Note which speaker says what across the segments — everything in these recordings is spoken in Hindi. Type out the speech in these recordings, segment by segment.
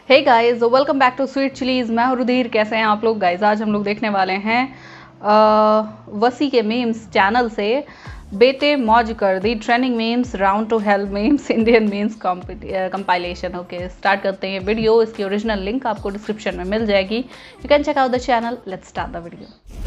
Speaker 1: Hey guys, welcome back to Sweet Chillies. मैं हूं रुधिर। कैसे हैं आप लोग गाइस? आज हम लोग देखने वाले हैं वसी के मीम्स चैनल से बेटे मौज कर दी trending memes round two help memes Indian memes compilation. Okay, start करते हैं वीडियो। इसकी ओरिजिनल लिंक आपको डिस्क्रिप्शन में मिल जाएगी। You can check out the channel. Let's start the video.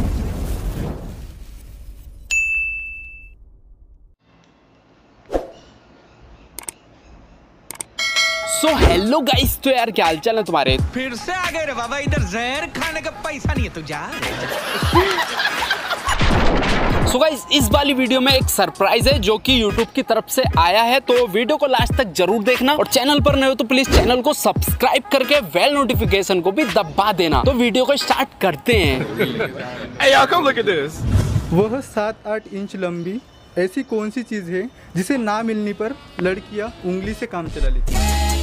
Speaker 2: So hello guys, तो यार क्या हालचाल है तुम्हारे?
Speaker 3: फिर से आ गए रे बाबा, इधर जहर खाने का पैसा नहीं है तो जा।
Speaker 2: सो गाइस, इस वाली वीडियो में एक सरप्राइज है जो कि YouTube की तरफ से आया है, तो वीडियो को लास्ट तक जरूर देखना और चैनल पर नए हो तो प्लीज चैनल को सब्सक्राइब करके बेल नोटिफिकेशन को भी दबा देना। तो वीडियो को स्टार्ट करते हैं।
Speaker 4: Hey, y'all, come look at this.
Speaker 5: वह 7-8 इंच लंबी ऐसी कौन सी चीज है जिसे ना मिलने पर लड़कियां उंगली से काम चला लेती हैं?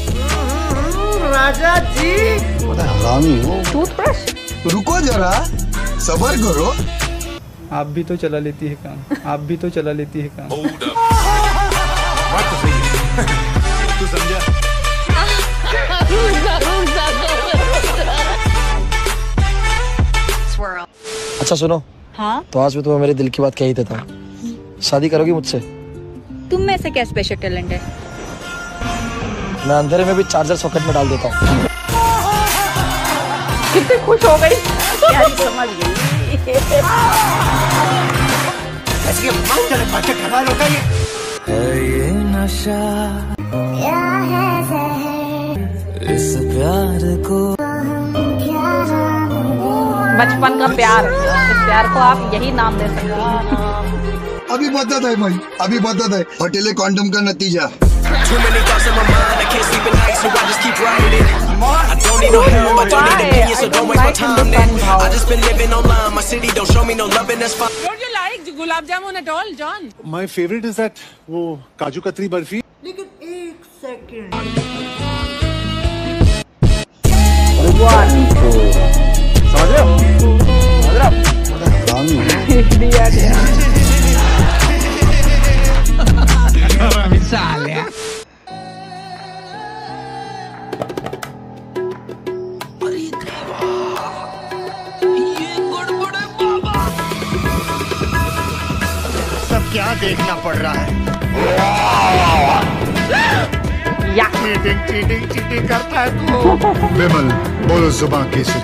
Speaker 6: राजा जी, हरामी हो।
Speaker 1: टूथब्रश।
Speaker 6: रुको जरा, सबर करो।
Speaker 5: आप भी तो चला लेती है काम, आप भी तो चला लेती है काम।
Speaker 4: तू समझा?
Speaker 6: अच्छा सुनो,
Speaker 7: हाँ?
Speaker 6: तो आज मैं तुम्हें मेरे दिल की बात कही देता हूँ। शादी करोगी मुझसे?
Speaker 7: तुम में से क्या स्पेशल टैलेंट है?
Speaker 6: मैं अंधेरे में भी चार्जर सॉकेट में डाल देता हूँ।
Speaker 1: कितनी खुश हो गई, क्या समझ गई।
Speaker 3: ये नशा इस प्यार को,
Speaker 1: बचपन का प्यार, इस प्यार को आप यही नाम दे सकते हैं।
Speaker 8: अभी बदत है भाई, अभी बदत है। हटेले कॉन्डम का नतीजा।
Speaker 9: Gulab jamun at all John?
Speaker 4: My favorite is that वो काजू कतरी बर्फी।
Speaker 9: लेकिन एक सेकंड,
Speaker 4: सब क्या देखना पड़ रहा है? चीटिंग करता है तू।
Speaker 8: विमल बोलो जुबान केसरी।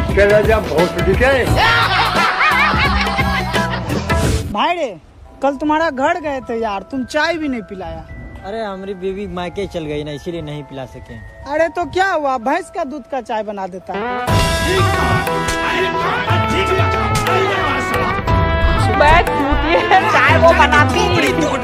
Speaker 9: भाई रे, कल तुम्हारा घर गए थे यार, तुम चाय भी नहीं पिलाया।
Speaker 10: अरे हमारी बेबी मायके चल गई ना, इसीलिए नहीं पिला सके।
Speaker 9: अरे तो क्या हुआ, भैंस का दूध का चाय बना देता है।
Speaker 1: चाय वो बनाती है।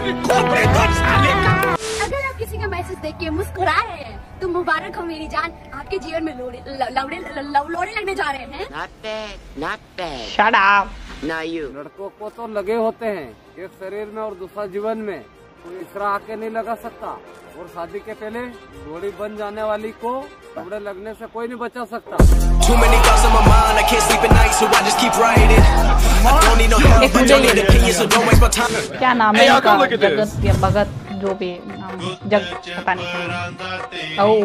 Speaker 11: अगर आप किसी का मैसेज देख के मुस्कुरा रहे हैं तो मुबारक हो मेरी जान, आपके जीवन में लोड़े लगने जा रहे हैं।
Speaker 1: Shut up.
Speaker 10: लड़कों को तो लगे होते हैं एक शरीर में और दूसरा जीवन में, कोई इसरा आके नहीं लगा सकता। और शादी के पहले जोड़ी बन जाने वाली को कपड़े लगने से कोई नहीं बचा सकता।
Speaker 1: क्या नाम है इसका? जगत या भगत, जो भी नाम, जग पता नहीं। Oh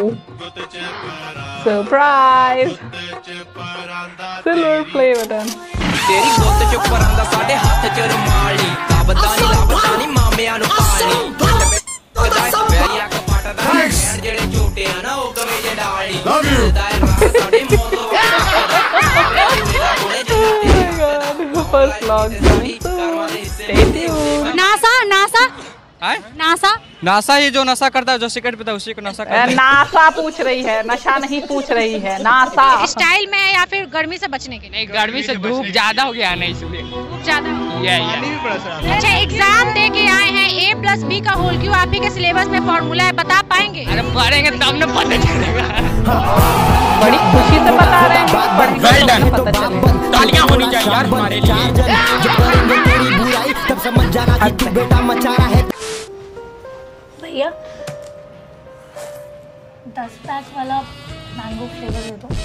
Speaker 1: surprise, silver play button.
Speaker 3: तेरी गोत चुप परांदा साडे हाथ च रुमाली, लाबदानी लाबदानी मामियां नु पाली। बैरिया कपाटा दा जेड़े झूठे आ ना ओ कवे जे डाली।
Speaker 1: First vlog.
Speaker 7: नासा नासा नासा
Speaker 10: नासा ही जो नशा करता है, जो सिगरेट पीता है उसी को नशा करता है।
Speaker 1: नासा पूछ रही है, नशा नहीं पूछ रही है। नासा
Speaker 7: स्टाइल में या फिर गर्मी से बचने के लिए?
Speaker 10: नहीं, गर्मी से धूप ज्यादा हो गया ना, इसलिए
Speaker 7: धूप ज्यादा हो गया।
Speaker 10: ये
Speaker 7: अच्छा, एग्जाम दे के आए हैं, A+B का होल क्यों आप ही के सिलेबस में फॉर्मूला है, बता पाएंगे?
Speaker 10: अरे पढ़ेंगे तब न पता चलेगा।
Speaker 1: बड़ी खुशी से बता रहे हैं, पढ़ेंगे तो पता चलेगा।
Speaker 10: तालियां होनी चाहिए यार हमारे लिए।
Speaker 11: भैया 10 पैक वाला मैंगो फ्लेवर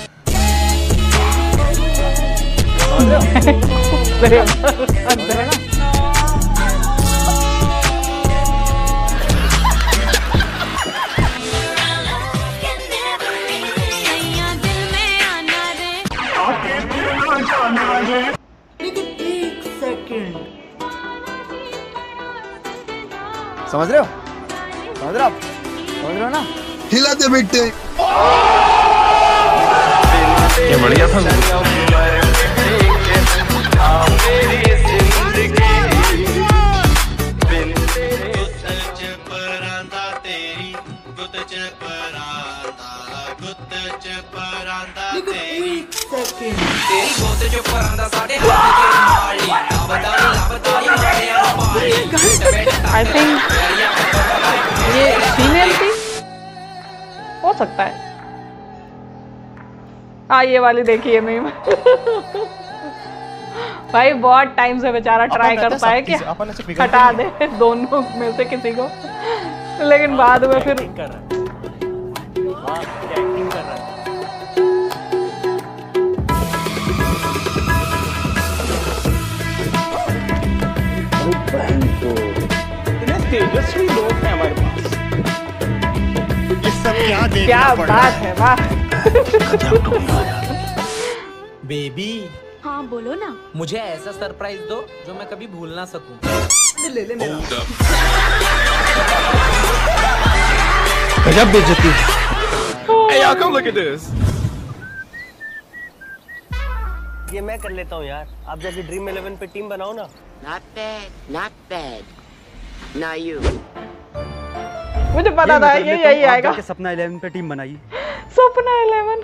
Speaker 11: दे दो।
Speaker 1: सेकंड।
Speaker 6: समझ रहे हो? समझ रहे हो आप? समझ रहे हो ना?
Speaker 8: हिलाते बेटे
Speaker 6: ये बढ़िया था।
Speaker 3: तेरी गोद च परांदा साढ़े हाथ च रुमाली लाबदानी मारिया पाली।
Speaker 1: आई थिंक ये फीमेल थी, हो सकता है। हाँ ये वाली देखिए मीम। भाई बहुत टाइम से बेचारा ट्राई करता है कि हटा दे दोनों में से किसी को, लेकिन बाद में फिर
Speaker 6: तेजस्वी लोग हैं हमारे पास।
Speaker 4: ये सब क्या देखना
Speaker 1: क्या
Speaker 4: पड़
Speaker 1: बात है, वाह।
Speaker 3: बेबी
Speaker 11: हाँ बोलो ना।
Speaker 3: मुझे ऐसा सरप्राइज दो जो मैं कभी भूल ना सकूं।
Speaker 10: ले ले मेरा।
Speaker 6: गजब बेइज्जती। Hey y'all, come look at this.
Speaker 12: ये मैं कर लेता हूँ यार, आप जैसे ड्रीम 11 पे टीम बनाओ ना।
Speaker 13: Not bad, not bad. Now you.
Speaker 1: मुझे पता था ये यही आएगा।
Speaker 5: सपना 11 पे टीम बनाई।
Speaker 1: सपना 11।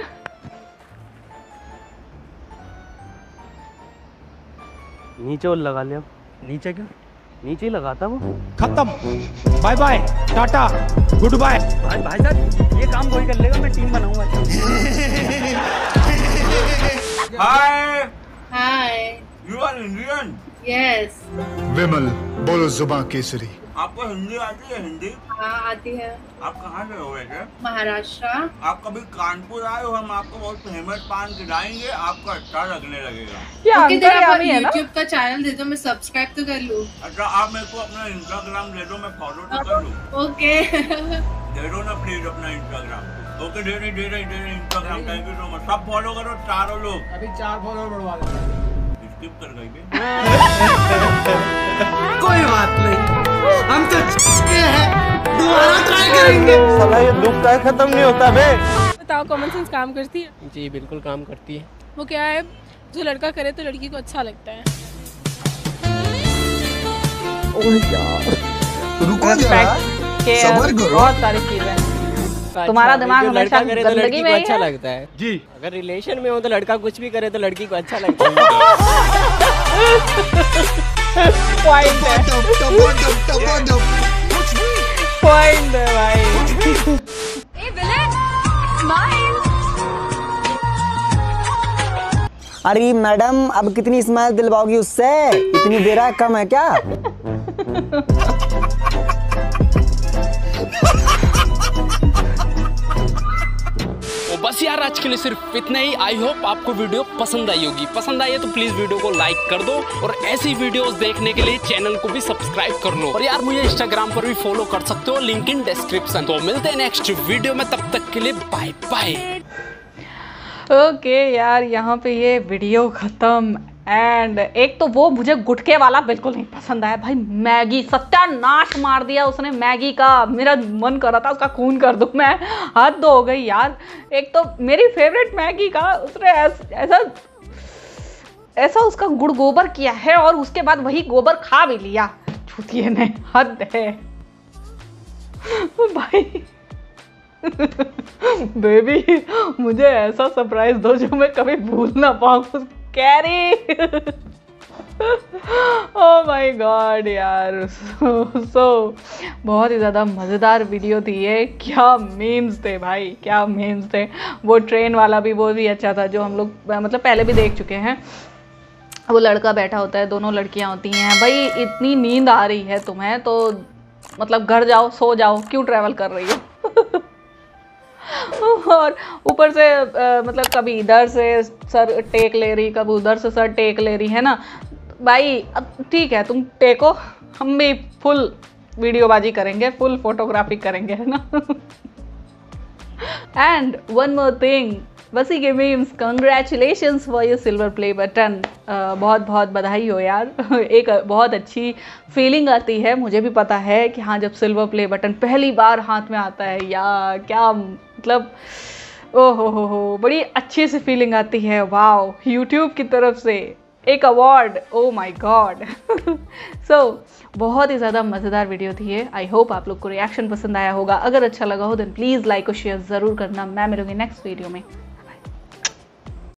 Speaker 12: नीचे और लगा लिया।
Speaker 5: नीचे क्यों?
Speaker 12: नीचे ही लगाता वो।
Speaker 6: खत्म। Bye bye, tata, good bye.
Speaker 5: भाई साहब ये काम कोई कर लेगा, मैं टीम बनाऊंगा।
Speaker 6: Hi.
Speaker 11: Hi.
Speaker 6: You are Indian?
Speaker 11: Yes.
Speaker 4: Vimal बोलो जुबान केसरी।
Speaker 6: आपको हिंदी आती है? हिंदी
Speaker 11: हाँ आती है।
Speaker 6: आप कहाँ से हो वैसे?
Speaker 11: महाराष्ट्र।
Speaker 6: आप कभी कानपुर आए हो, हम आपको बहुत फेमस पान खिलाएंगे, आपको अच्छा लगने लगेगा।
Speaker 11: ओके जरा आप यूट्यूब का चैनल दे दो, मैं सब्सक्राइब तो कर लूँ।
Speaker 6: अच्छा आप मेरे को अपना इंस्टाग्राम दे दो, मैं फॉलो तो कर लूँ।
Speaker 11: ओके
Speaker 6: दे दो ना प्लीज अपना इंस्टाग्राम। ओके दे रही Instagram. Thank you so much. सब फॉलो करो चारों लोग।
Speaker 10: अभी 4 फॉलोअर बढ़वा देंगे।
Speaker 6: स्किप कर गई।
Speaker 10: कोई बात नहीं, हम तो हैं, दोबारा ट्राई करेंगे।
Speaker 12: साला ये दुख का खत्म नहीं होता बे।
Speaker 14: बताओ कॉमन सेंस काम करती है?
Speaker 12: जी बिल्कुल काम करती है।
Speaker 14: वो क्या है, जो लड़का करे तो लड़की को अच्छा लगता है।
Speaker 8: ओह यार रुको जरा, सब्र करो।
Speaker 1: बहुत सारी चीजें। तुम्हारा दिमाग हमेशा गंदगी में
Speaker 12: अच्छा लगता है
Speaker 6: जी।
Speaker 12: अगर रिलेशन में हो तो लड़का कुछ भी करे तो लड़की को अच्छा लगता है।
Speaker 1: पॉइंट है, पॉइंट है भाई।
Speaker 11: A villain smile.
Speaker 15: अरे मैडम अब कितनी स्माइल दिलवाओगी उससे? इतनी देर कम है क्या?
Speaker 2: तो बस यार आज के लिए सिर्फ इतना ही। आई होप आपको वीडियो पसंद आई होगी। पसंद आई है तो प्लीज वीडियो को लाइक कर दो और ऐसी वीडियोस देखने के लिए चैनल को भी सब्सक्राइब कर लो। और यार मुझे इंस्टाग्राम पर भी फॉलो कर सकते हो, लिंक इन डिस्क्रिप्शन। तो मिलते हैं नेक्स्ट वीडियो में, तब तक के लिए बाय बाय।
Speaker 1: ओके यार यहाँ पे ये वीडियो खत्म। एंड एक तो वो मुझे गुटके वाला बिल्कुल नहीं पसंद आया भाई। मैगी सत्यानाश मार दिया उसने मैगी का। मेरा मन कर रहा था उसका खून कर दूं मैं। हद हो गई यार। एक तो मेरी फेवरेट मैगी का उसने ऐसा उसका गुड़ गोबर किया है और उसके बाद वही गोबर खा भी लिया छूतिए ने। हद है भाई। बेबी मुझे ऐसा सरप्राइज दो जो मैं कभी भूल ना पाऊँ। कैरी ओह माय गॉड यार। सो बहुत ही ज़्यादा मज़ेदार वीडियो थी ये। क्या मीम्स थे भाई, क्या मीम्स थे। वो ट्रेन वाला भी वो भी अच्छा था, जो हम लोग मतलब पहले भी देख चुके हैं। वो लड़का बैठा होता है, दोनों लड़कियां होती हैं। भाई इतनी नींद आ रही है तुम्हें तो मतलब घर जाओ सो जाओ, क्यों ट्रैवल कर रही हो। और ऊपर से मतलब कभी इधर से सर टेक ले रही, कभी उधर से सर टेक ले रही है ना भाई। अब ठीक है तुम टेको, हम भी फुल वीडियोबाजी करेंगे, फुल फोटोग्राफी करेंगे, है ना। And one more thing, Wasi के memes, congratulations for your silver play button. बहुत बहुत बधाई हो यार। एक बहुत अच्छी फीलिंग आती है, मुझे भी पता है कि हाँ जब सिल्वर प्ले बटन पहली बार हाथ में आता है यार, क्या मतलब ओहो हो, बड़ी अच्छी सी फीलिंग आती है। वाओ, यूट्यूब की तरफ से एक award, oh my god. So बहुत ही ज़्यादा मज़ेदार वीडियो थी ये। आई होप आप लोग को रिएक्शन पसंद आया होगा। अगर अच्छा लगा हो देन प्लीज़ लाइक और शेयर ज़रूर करना। मैं मिलूंगी नेक्स्ट वीडियो में।